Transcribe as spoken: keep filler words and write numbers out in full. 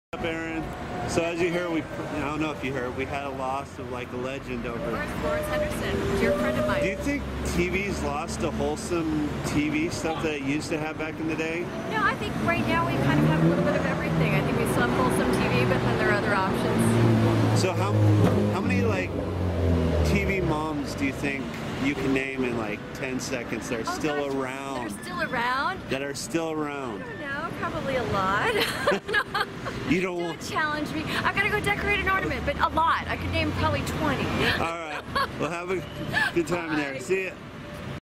Up, Erin. So as you heard, we I don't know if you heard, we had a loss of like a legend over. Of course, Florence Henderson. You're a friend of mine. Do you think T V's lost the wholesome T V stuff that it used to have back in the day? No, I think right now we kind of have a little bit of everything. I think we still have wholesome T V, but then there are other options. So how how many like T V moms do you think you can name in like ten seconds that are Oh, still gosh, around? They're still around? That are still I around. don't know, probably a lot. You don't Don't want. challenge me. I've got to go decorate an ornament, but a lot. I could name probably twenty. All right. Well, have a good time in there. Bye. See ya.